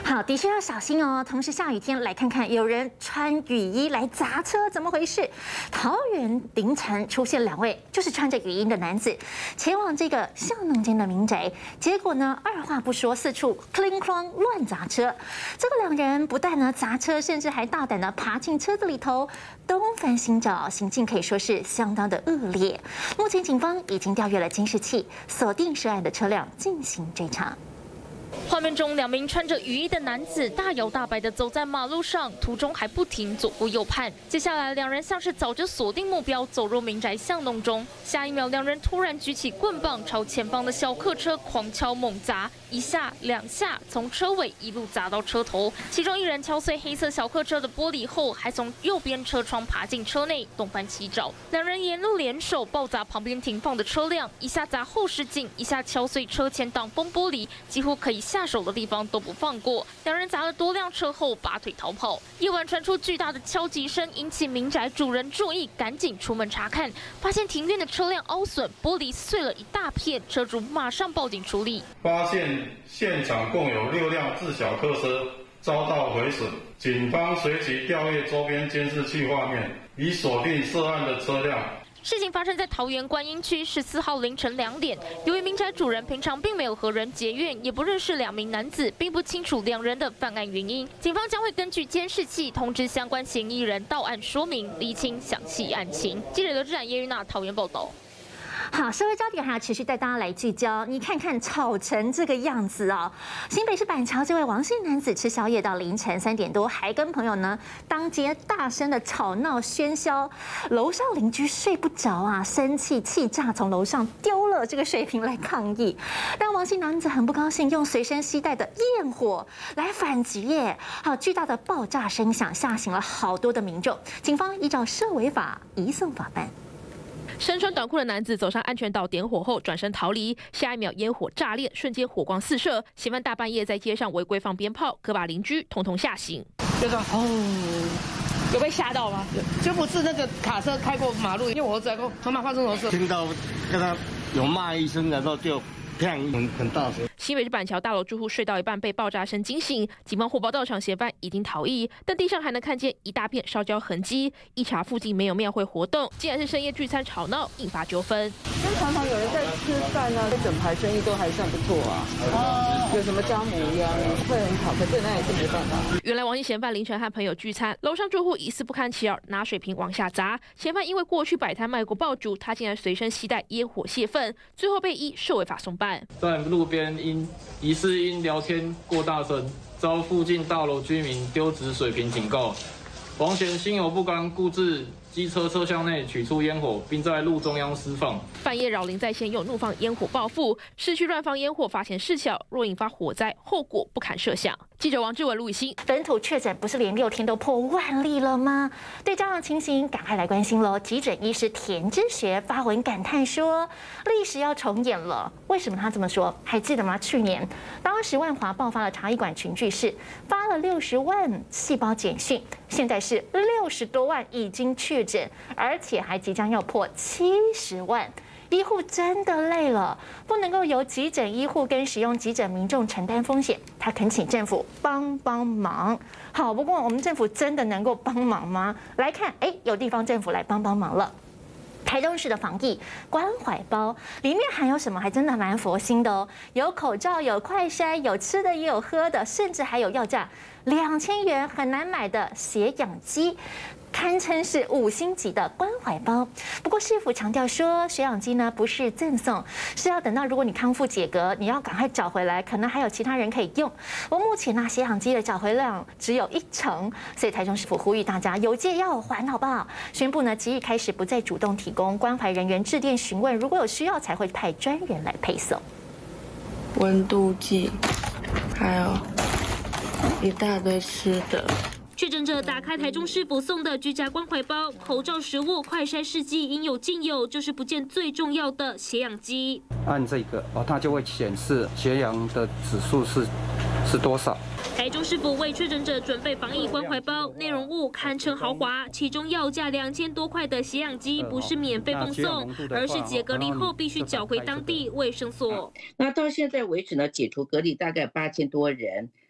好，的确要小心哦。同时下雨天，来看看有人穿雨衣来砸车，怎么回事？桃园凌晨出现2位就是穿着雨衣的男子，前往这个巷弄间的民宅，结果呢，二话不说，四处哐哐乱砸车。这个2人不但呢砸车，甚至还大胆的爬进车子里头，东翻西找，行径可以说是相当的恶劣。目前警方已经调阅了监视器，锁定涉案的车辆进行追查。 画面中，2名穿着雨衣的男子大摇大摆地走在马路上，途中还不停左顾右盼。接下来，2人像是早就锁定目标，走入民宅巷弄中。下一秒，2人突然举起棍棒，朝前方的小客车狂敲猛砸，1下2下，从车尾一路砸到车头。其中1人敲碎黑色小客车的玻璃后，还从右边车窗爬进车内，东翻西找。2人沿路联手暴砸旁边停放的车辆，1下砸后视镜，1下敲碎车前挡风玻璃，几乎可以下手的地方都不放过。2人砸了多辆车后拔腿逃跑。夜晚传出巨大的敲击声，引起民宅主人注意，赶紧出门查看，发现庭院的车辆凹损，玻璃碎了一大片，车主马上报警处理。发现现场共有6辆自小客车遭到毁损，警方随即调阅周边监视器画面，以锁定涉案的车辆。 事情发生在桃园观音区14号凌晨2点。由于民宅主人平常并没有和人结怨，也不认识2名男子，并不清楚2人的犯案原因。警方将会根据监视器通知相关嫌疑人到案说明，厘清详细案情。记者刘志展、叶玉娜桃园报道。 好，社会焦点还要持续带大家来聚焦。你看看吵成这个样子哦！新北市板桥这位王姓男子吃宵夜到凌晨3点多，还跟朋友呢当街大声的吵闹喧嚣，楼上邻居睡不着啊，生气气炸，从楼上丢了这个水瓶来抗议，让王姓男子很不高兴，用随身携带的焰火来反击耶！好，巨大的爆炸声响吓醒了好多的民众，警方依照社违法移送法办。 身穿短裤的男子走上安全岛点火后转身逃离，下一秒烟火炸裂，瞬间火光四射。嫌犯大半夜在街上违规放鞭炮，可把邻居统统吓醒。 就这样有被吓到吗？就不是那个卡车开过马路，因为我儿子在说妈妈发生什么事， 听到跟他有骂一声，然后就砰很大声。 新北市板桥大楼住户睡到一半被爆炸声惊醒，警方火爆到场，嫌犯已经逃逸，但地上还能看见一大片烧焦痕迹。一查附近没有庙会活动，竟然是深夜聚餐吵闹，引发纠纷。 因为常常有人在吃饭啊，这整排生意都还算不错啊。有什么姜母鸭会很吵，可是那也是没办法。 原来王姓嫌犯凌晨和朋友聚餐，楼上住户疑似不堪其扰，拿水瓶往下砸。嫌犯因为过去摆摊卖过爆竹，他竟然随身携带烟火泄愤，最后被依社违法送办。 在路边疑似因聊天过大声，遭附近大楼居民丢掷水瓶警告。王嫌心有不甘，故自机车车厢内取出烟火，并在路中央释放。 半夜扰邻在线，用怒放烟火报复，市区乱放烟火，发现事小，若引发火灾，后果不堪设想。记者王志文、卢雨欣， 本土确诊不是连6天都破万例了吗？对这样的情形，赶快来关心喽！急诊医师田之学发文感叹说，历史要重演了。为什么他这么说？还记得吗？去年当时万华爆发了茶艺馆群聚事，发了60万细胞简讯，现在是60多万已经确诊，而且还即将要破70万。 医护真的累了，不能够由急诊医护跟使用急诊民众承担风险，他恳请政府帮帮忙。好，不过我们政府真的能够帮忙吗？来看，有地方政府来帮帮忙了。 台中市的防疫关怀包里面含有什么？还真的蛮佛心的哦，有口罩，有快筛，有吃的，也有喝的，甚至还有要价2000元很难买的血氧机。 堪称是5星级的关怀包。不过市府强调说，血氧机呢不是赠送，是要等到如果你康复解隔，你要赶快找回来，可能还有其他人可以用。而目前呢，血氧机的找回量只有1成，所以台中市府呼吁大家有借要还，好不好？宣布呢，即日开始不再主动提供，关怀人员致电询问，如果有需要才会派专人来配送。 温度计，还有一大堆吃的。 确诊者打开台中市府送的居家关怀包，口罩、食物、快筛试剂应有尽有，就是不见最重要的血氧机。 按这个它就会显示血氧的指数是多少。 台中市府为确诊者准备防疫关怀包，内容物堪称豪华，其中要价2000多块的血氧机不是免费奉送，而是解隔离后必须缴回当地卫生所。 那到现在为止呢，解除隔离大概8000多人。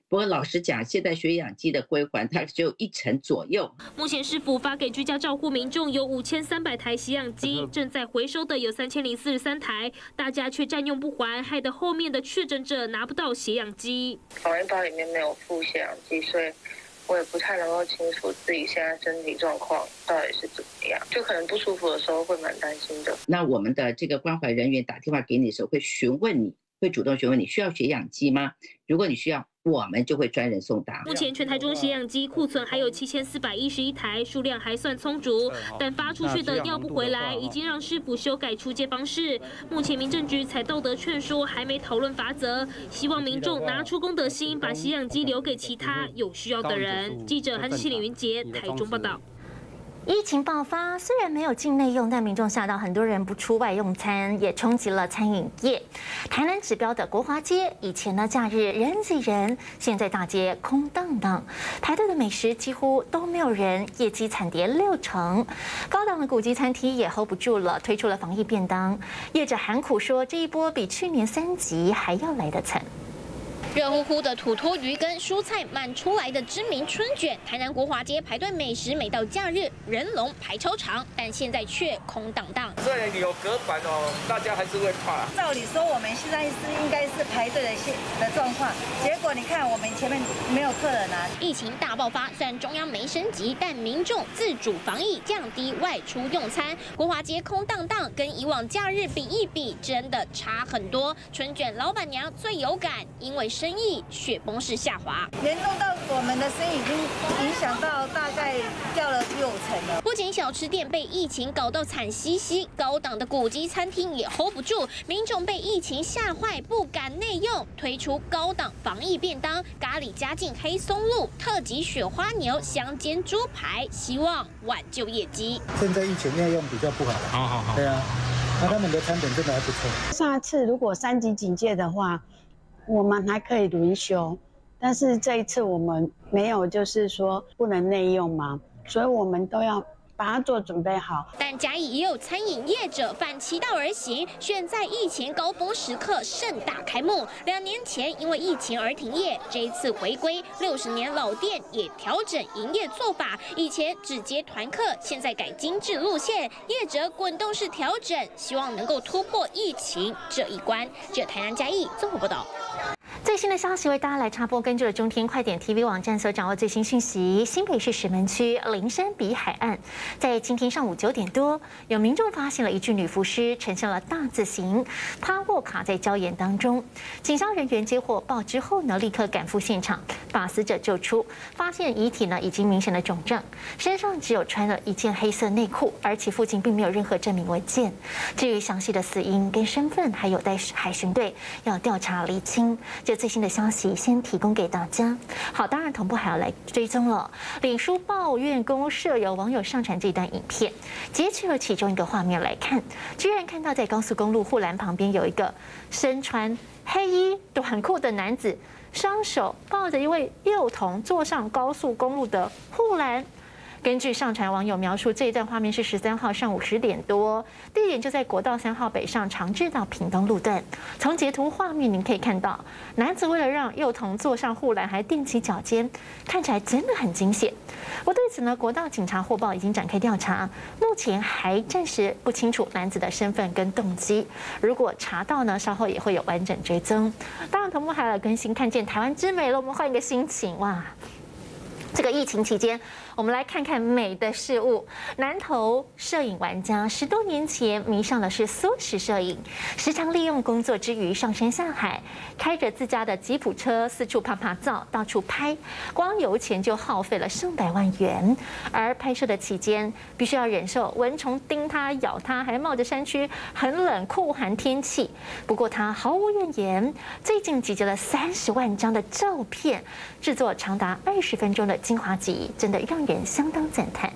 不过老实讲，现在血氧机的归还它只有1成左右。 目前市府发给居家照护民众有5300台血氧机，正在回收的有3043台，大家却占用不还，害得后面的确诊者拿不到血氧机。 防疫包里面没有附血氧机，所以我也不太能够清楚自己现在身体状况到底是怎么样，就可能不舒服的时候会蛮担心的。 那我们的这个关怀人员打电话给你的时候，会询问你，会主动询问你需要血氧机吗？如果你需要，我们就会专人送达。 目前全台中血氧机库存还有7411台，数量还算充足，但发出去的要不回来，已经让市府修改出借方式。目前民政局采道德劝说，还没讨论罚则，希望民众拿出公德心，把血氧机留给其他有需要的人。记者韩志熙、李云杰，台中报道。 疫情爆发，虽然没有境内用，但民众吓到很多人不出外用餐，也冲击了餐饮业。台南指标的国华街，以前呢假日人挤人，现在大街空荡荡，排队的美食几乎都没有人，业绩惨跌60%。高档的古迹餐厅也 hold 不住了，推出了防疫便当，业者喊苦说，这一波比去年3级还要来得惨。 热乎乎的土托鱼跟蔬菜满出来的知名春卷，台南国华街排队美食，每到假日人龙排超长，但现在却空荡荡。 虽然有隔板哦，大家还是会怕。 照理说我们现在应该是排队的状况，结果你看我们前面没有客人啊。 疫情大爆发，虽然中央没升级，但民众自主防疫，降低外出用餐。国华街空荡荡，跟以往假日比一比，真的差很多。春卷老板娘最有感，因为生意雪崩式下滑， 联动到我们的生意已经影响到大概掉了60%了。 不仅小吃店被疫情搞到惨兮兮，高档的古迹餐厅也 hold 不住，民众被疫情吓坏，不敢内用，推出高档防疫便当，咖喱加进黑松露、特级雪花牛、香煎猪排，希望挽救业绩。 现在疫情内用比较不好，好，对啊，那他们的餐点真的还不错。 上次如果3级警戒的话，我们还可以轮休，但是这一次我们没有，就是说不能内用嘛，所以我们都要把它做准备好。 但嘉义也有餐饮业者反其道而行，选在疫情高峰时刻盛大开幕。2年前因为疫情而停业，这一次回归，60年老店也调整营业做法，以前只接团客，现在改精致路线，业者滚动式调整，希望能够突破疫情这一关。这台南嘉义综合报道。 最新的消息为大家来插播，根据了中天快点 TV 网站所掌握最新讯息，新北市石门区林山比海岸，在今天上午9点多，有民众发现了一具女浮尸呈现了大字形，趴卧卡在礁岩当中。警消人员接获报之后呢，立刻赶赴现场，把死者救出，发现遗体呢已经明显的肿胀，身上只有穿了一件黑色内裤，而且附近并没有任何证明文件。至于详细的死因跟身份，还有待海巡队要调查厘清。这最新的消息先提供给大家。好，当然同步还要来追踪了。脸书抱怨公社有网友上传这段影片，截取了其中一个画面来看，居然看到在高速公路护栏旁边有一个身穿黑衣短裤的男子，双手抱着一位幼童坐上高速公路的护栏。根据上传网友描述，这一段画面是13号上午10点多，地点就在国道3号北上长治到屏东路段。从截图画面您可以看到，男子为了让幼童坐上护栏，还踮起脚尖，看起来真的很惊险。我对此呢，国道警察获报已经展开调查，目前还暂时不清楚男子的身份跟动机。如果查到呢，稍后也会有完整追踪。当然，同步还有更新，看见台湾之美了，我们换一个心情哇！这个疫情期间，我们来看看美的事物。南投摄影玩家10多年前迷上的是缩时摄影，时常利用工作之余上山下海，开着自家的吉普车四处拍照，到处拍，光油钱就耗费了上百万元。而拍摄的期间，必须要忍受蚊虫叮他、咬他，还冒着山区很冷酷寒天气。不过他毫无怨言，最近集结了30万张的照片，制作长达20分钟的精华集，真的让人相当赞叹。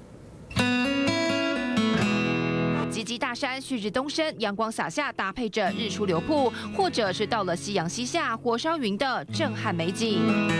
集集大山，旭日东升，阳光洒下，搭配着日出流瀑，或者是到了夕阳西下，火烧云的震撼美景。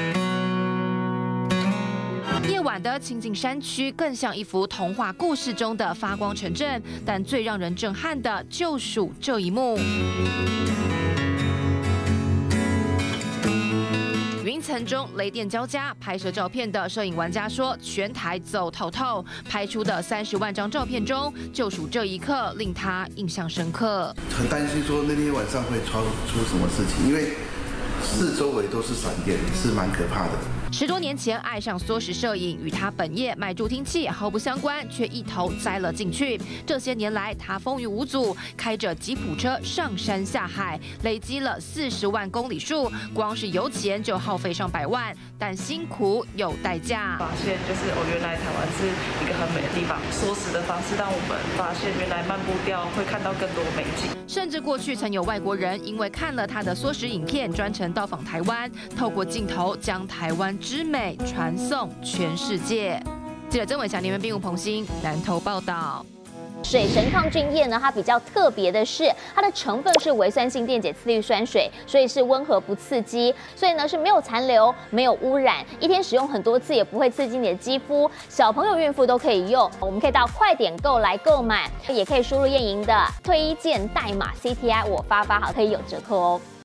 夜晚的清静山区更像一幅童话故事中的发光城镇，但最让人震撼的就属这一幕。云层中雷电交加，拍摄照片的摄影玩家说，全台走透透，拍出的30万张照片中，就属这一刻令他印象深刻。 很担心说那天晚上会出什么事情，因为四周围都是闪电，是蛮可怕的。 10多年前爱上缩时摄影，与他本业卖助听器毫不相关，却一头栽了进去。这些年来，他风雨无阻，开着吉普车上山下海，累积了40万公里数，光是油钱就耗费上百万，但辛苦有代价。 发现就是原来台湾是一个很美的地方，缩时的方式让我们发现原来慢步调会看到更多美景。 甚至过去曾有外国人因为看了他的缩时影片，专程到访台湾，透过镜头将台湾之美传送全世界。记者曾伟翔、连元彬、吴鹏兴南投报道。 水神抗菌液呢，它比较特别的是，它的成分是微酸性电解次氯酸水，所以是温和不刺激，所以呢是没有残留、没有污染，一天使用很多次也不会刺激你的肌肤，小朋友、孕妇都可以用。我们可以到快点购来购买，也可以输入燕莹的推荐代码 CTI 我发好，可以有折扣哦。